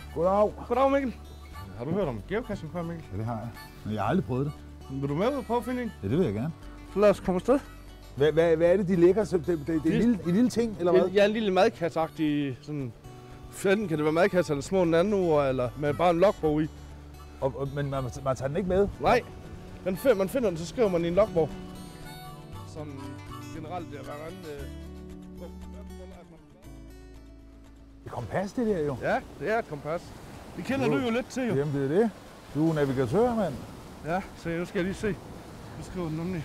Goddag. Goddag, Mikkel. Har du hørt om geocaching før, Mikkel? Ja, det har jeg. Men jeg har aldrig prøvet det. Vil du med ud på at finde en? Ja, det vil jeg gerne. Så lad os komme afsted. Hvad er det, de lægger? Det er en lille ting, eller hvad? Ja, en lille madkasseagtig sådan... Enten kan det være madkasse eller små nanoer, eller med bare en logbog i. Men man tager den ikke med? Nej. Man finder den, så skriver man i en logbog. Sådan generelt, det er Det kompas, det der jo. Ja, det er et kompas. Det kender du jo lidt til, jo. Jamen, det er det. Du er navigatør, mand. Ja, så nu skal jeg lige se. Nu skriver den nemlig.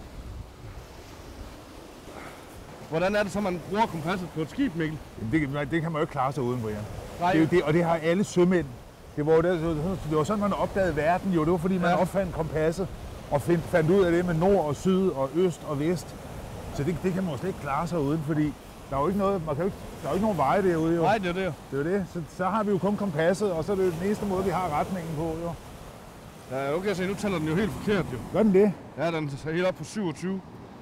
Hvordan er det så, man bruger kompasset på et skib, Mikkel? Jamen, det kan man jo ikke klare sig uden, Brian. Nej. Det er jo det, og det har alle sømænd. Det var sådan, man opdagede verden jo. Det var fordi, man opfandt kompasset og fandt ud af det med nord og syd og øst og vest. Så det kan man jo slet ikke klare sig uden, fordi der er jo ikke noget, der er jo ikke nogen veje derude jo. Nej, det er det jo. Det er jo det. Så har vi jo kun kompasset, og så er det den eneste måde, vi har retningen på jo. Ja, okay, så nu tæller den jo helt forkert jo. Gør den det? Ja, den er helt op på 27.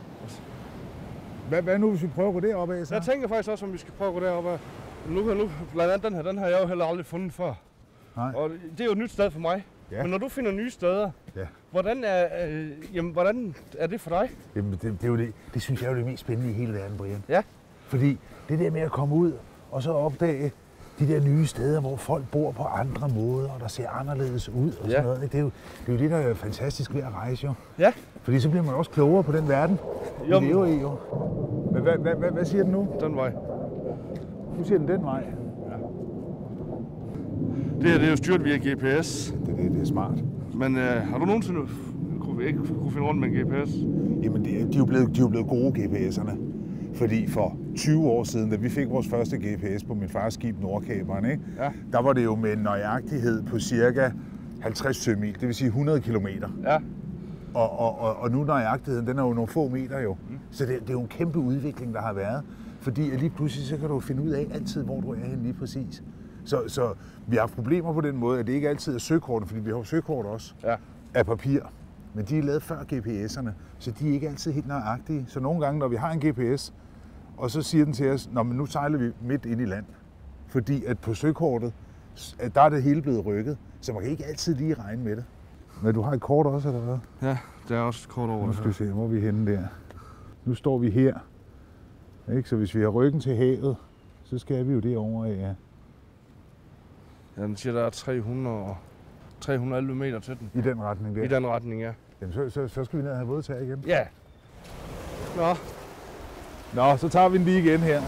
Hvad nu, hvis vi prøver at gå derop af så? Jeg tænker faktisk også, om vi skal prøve at gå derop af. Nu blandt andet den har jeg jo heller aldrig fundet før. Nej. Og det er jo et nyt sted for mig. Ja. Men når du finder nye steder, hvordan er det for dig? Det er jo det synes jeg er jo det mest spændende i hele verden, Brian. Ja. Fordi det der med at komme ud og så opdage de der nye steder, hvor folk bor på andre måder, og der ser anderledes ud og sådan noget. Det er jo det, der er fantastisk ved at rejse jo. Ja. Fordi så bliver man også klogere på den verden, vi lever i jo. Men hvad siger den nu? Den vej. Nu siger den vej. Ja. Det her det er jo styret via GPS. Det er smart. Men har du nogensinde kunne finde rundt med en GPS? Jamen, de er jo blevet gode GPS'erne. Fordi for 20 år siden, da vi fik vores første GPS på min fars skib Nordkaberen, ikke? Ja. Der var det jo med en nøjagtighed på cirka 50 sømil, det vil sige 100 kilometer. Ja. Og nu nøjagtigheden, den er jo nogle få meter jo. Så det er jo en kæmpe udvikling, der har været. Fordi at lige pludselig, så kan du finde ud af altid, hvor du er henne lige præcis. Så vi har haft problemer på den måde, at det ikke altid er søkortet, fordi vi har jo søkort også af papir. Men de er lavet før GPS'erne, så de er ikke altid helt nøjagtige. Så nogle gange, når vi har en GPS, og så siger den til os, nå, men nu sejler vi midt ind i land. Fordi at på søkortet, der er det hele blevet rykket, så man kan ikke altid lige regne med det. Men du har et kort også, eller hvad? Ja, der er også et kort over. Nu skal vi se, hvor er vi henne der. Nu står vi her. Ikke? Så hvis vi har ryggen til havet, så skal vi jo derovre af. Ja, den siger, der er 311 meter til den. I den retning der? I den retning, ja. Jamen, så skal vi ned og have vådtag igen. Ja. Nå, så tager vi den lige igen her.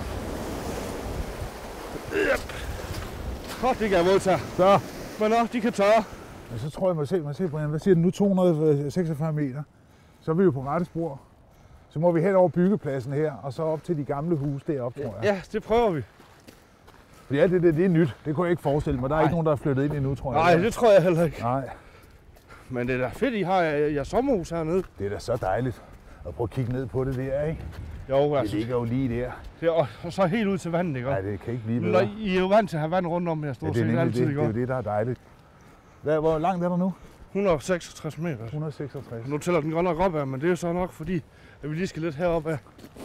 Yep. Godt, det kan jeg vådtag. Så. Men de kan tørre. Men så tror jeg, må se, Brian, hvad siger den nu? 246 meter. Så er vi jo på rette spor. Så må vi hen over byggepladsen her, og så op til de gamle huse deroppe, tror jeg. Ja, det prøver vi. Fordi alt det er nyt. Det kunne jeg ikke forestille mig. Der er ikke nogen, der er flyttet ind endnu, tror jeg. Nej, det tror jeg heller ikke. Nej. Men det er da fedt, I har jeres sommerhus hernede. Det er da så dejligt at prøve at kigge ned på det der, ikke? Jo, altså. Det ligger jo lige der. Det er, og så helt ud til vandet, ikke? Nej, det kan ikke blive bedre. I er jo vant til at have vand rundt om her, stort set altid, ikke? Det er jo det, der er dejligt. Hvor langt er der nu? 166 meter. 166. Nu tæller den godt nok op af, men det er så nok fordi, at vi lige skal lidt herop af.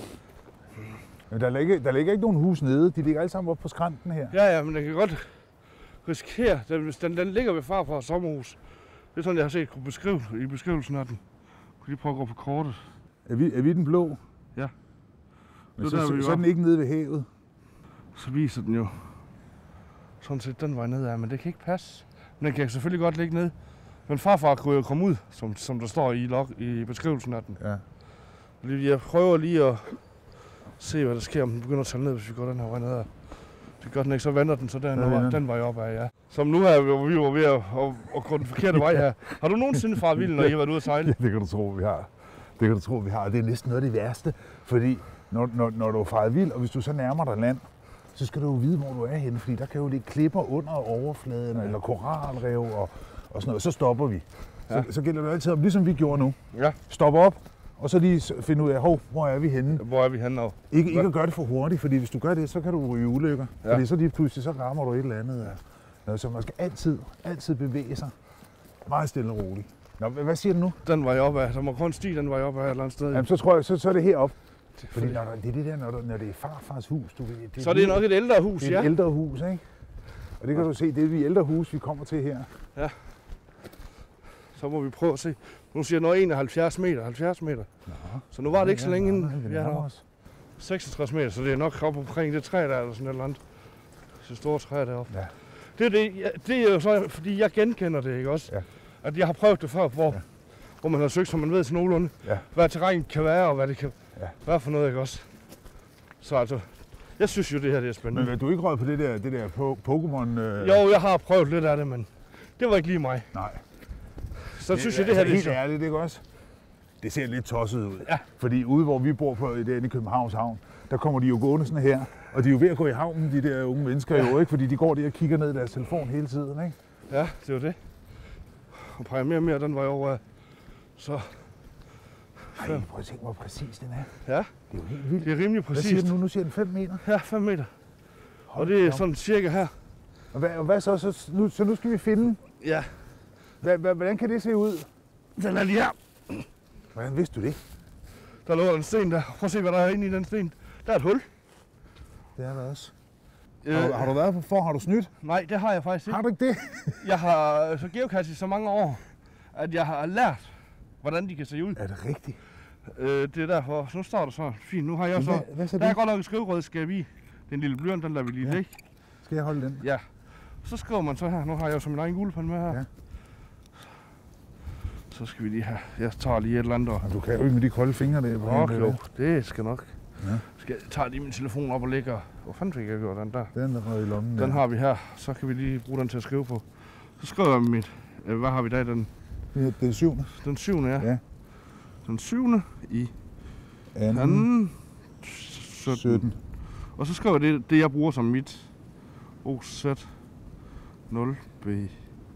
Men der ligger ikke nogen hus nede. De ligger alle sammen oppe på skrænten her. Ja, men den kan godt risikere, hvis den ligger ved farfars sommerhus. Det er sådan, jeg har set i beskrivelsen af den. Kunne lige prøve at gå på kortet. Er vi den blå? Ja. Men så er den ikke nede ved havet? Så viser den jo sådan set den vej nedad, men det kan ikke passe. Men den kan selvfølgelig godt ligge ned. Men farfar kunne jo komme ud, som der står i beskrivelsen af den. Ja. Jeg prøver lige at se, hvad der sker, om den begynder at tælle ned, hvis vi går den her vej nedad. Det gør den ikke, så vender den så den vej opad, ja. Som nu er vi jo ved at gå den forkerte vej her. Har du nogensinde faret vild, når I har været ude at sejle? Ja, det kan du tro, vi har. Det er næsten noget af det værste, fordi når du er faret vild, og hvis du så nærmer dig land, så skal du jo vide, hvor du er henne, fordi der kan jo ligge klipper under overfladen, eller koralrev og sådan noget. Så stopper vi. Så gælder det altid om, ligesom vi gjorde nu. Ja. Stop op, og så lige finde ud af, hvor er vi henne? Hvor er vi henne? Ikke at gøre det for hurtigt, fordi hvis du gør det, så kan du ryge ulykker. Ja. Fordi så lige pludselig, så rammer du et eller andet. Så man skal altid bevæge sig. Meget stille og roligt. Nå, hvad siger du nu? Den vej opad. Der må kun stige den vej opad et eller andet sted. Jamen, så tror jeg, så er det heroppe. Fordi når det er farfars hus, du ved. Så er det nok et ældre hus, ja. Det er et ældre hus, ikke? Og det kan du se, det er de ældre hus, vi kommer til her. Ja. Så må vi prøve at se. Nu siger jeg 71 meter, 70 meter. Nå. Så nu var det ikke så længe inden vi er der. der. 66 meter, så det er nok op omkring det træ der, eller sådan et eller andet. Så store træ deroppe. Ja. Det er jo så, fordi jeg genkender det, ikke også? Ja. At jeg har prøvet det før, hvor man har søgt, så man ved sådan nogenlunde, hvad terræn kan være, og hvad det kan være for noget, ikke også? Så altså, jeg synes jo, det her det er spændende. Men du ikke røget på det der Pokémon? Jo, jeg har prøvet lidt af det, men det var ikke lige mig. Nej. Så synes jeg, det her det er helt ærligt, det er også. Det ser lidt tosset ud. Ja. Fordi ude, hvor vi bor på derinde i Københavns Havn, der kommer de jo gående sådan her. Og de er jo ved at gå i havnen, de der unge mennesker jo, ikke? Fordi de går der og kigger ned i deres telefon hele tiden, ikke? Ja, det var det. Og peger mere og mere den vej over. Så... Ej, prøv at tænke, hvor præcis den er. Ja. Det er jo helt vildt. Det er rimelig præcist. Hvad siger du nu? Nu siger den 5 meter? Ja, 5 meter. Og det er sådan cirka her. Og hvad så? Så nu skal vi finde... Ja. Hvordan kan det se ud? Den er lige her. Hvordan vidste du det? Der lå en sten der. Prøv at se, hvad der er inde i den sten. Der er et hul. Det er der også. Har du været på for? Har du snydt? Nej, det har jeg faktisk ikke. Har du ikke det? Jeg har så geocache i så mange år, at jeg har lært, hvordan de kan se ud. Er det rigtigt? Det er derfor. Så nu står der så fint. Nu har jeg så... Hvad der er godt nok et skriveredskab i. Den lille blyant, den lader vi lige ligge. Skal jeg holde den? Ja. Så skriver man så her. Nu har jeg jo så min egen guldpen med her. Ja. Så skal vi lige have... Jeg tager lige et eller andet. Og du kan jo ikke med de kolde fingre der. Jo, det skal nok. Ja. Jeg tager lige min telefon op og lægger... Hvor fanden fik jeg gjort den der? Den der i lommen. Den har vi her. Så kan vi lige bruge den til at skrive på. Så skriver jeg mit... Hvad har vi der i den? Den 7. Den 7. Ja. Den 7. i... 17. Og så skriver jeg det jeg bruger som mit OZ0BJ.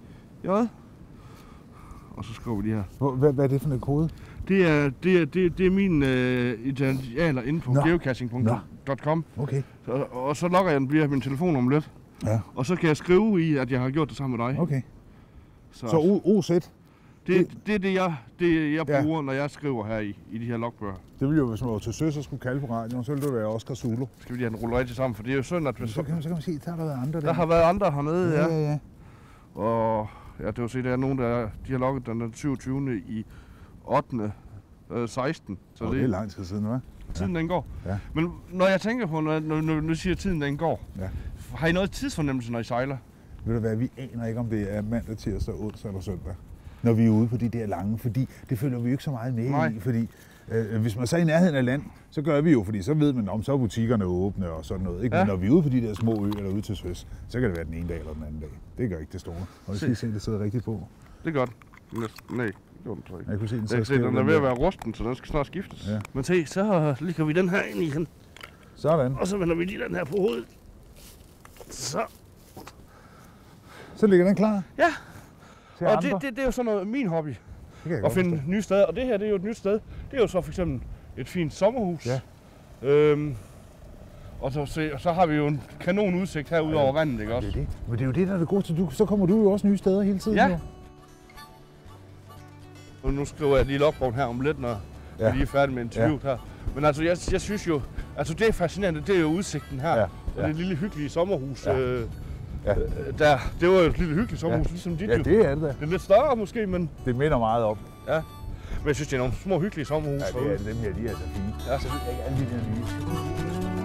Og så skriver vi de her. Hvad er det for en kode? Det er min italianer inde på geocaching.com. Okay. Og så logger jeg den via min telefon om lidt. Ja. Og så kan jeg skrive i, at jeg har gjort det sammen med dig. Okay. Så OZ? Det er det jeg bruger, når jeg skriver her i de her logbøger. Det ville jo, hvis man var til søs og skulle kalde på radioen, så ville det være Oscar Zulu. Skal vi lige have den rullet rigtig sammen, for det er jo synd, at... Så kan man se, der har været andre der. Der har været andre hernede, ja. Og ja, det vil sige, der er nogen, de har logget den 27. i 8. 16. Så det er lang tid siden, hva'? Tiden den går. Ja. Men når jeg tænker på, når nu siger tiden den går, har I noget tidsfornemmelse, når I sejler? Ved du hvad, vi aner ikke, om det er mandag, tirsdag, onsdag eller søndag, når vi er ude på de der lange, fordi det følger vi jo ikke så meget med i, fordi hvis man så er i nærheden af land, så gør vi jo, fordi så ved man, om så er butikkerne åbne og sådan noget, ikke? Ja. Men når vi er ude på de der små øer eller ude til søs, så kan det være den ene dag eller den anden dag. Det gør ikke det store. Og jeg skal se, det sidder rigtigt på. Det er godt. Nej, det gjorde den så ikke. Jeg kunne se, den den er ved at være rusten, så den skal snart skiftes. Ja. Men se, så ligger vi den her ind i den. Sådan. Og så vender vi lige den her på hovedet. Så ligger den klar? Ja. Og det er jo sådan noget min hobby. At finde nye steder. Og det her, det er jo et nyt sted. Det er jo så for eksempel et fint sommerhus. Ja. Og så har vi jo en kanon udsigt herude over vandet, ikke også? Det er det. Men det er jo det, der er det gode til. Så kommer du jo også nye steder hele tiden. Ja. Og nu skriver jeg lige logbogen her om lidt, når vi lige er færdige med interviewet her. Men altså, jeg synes jo, altså det er fascinerende, det er jo udsigten her. Og det lille hyggelige sommerhus. Der, det var jo et lille hyggeligt sommerhus, ligesom dit. Ja, det er det da. Det er lidt større måske, men... Det minder meget om. Ja. Men jeg synes, det er nogle små hyggelige sommerhus. Ja, det er dem her, de er så fine. Ja. Så ved jeg ikke alle de der nye.